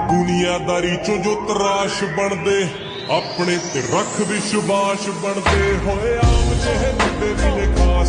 ਦੁਨੀਆਦਾਰੀ ਚੋਂ ਜੋ ਤਰਾਸ਼ ਬਣਦੇ ਆਪਣੇ ਤੇ ਰੱਖ ਵਿਸ਼ਵਾਸ ਬਣਦੇ ਹੋਏ ਆਮ ਜਿਹੇ ਮੁੰਡੇ ਵੀ ਨੇ ਖਾਸ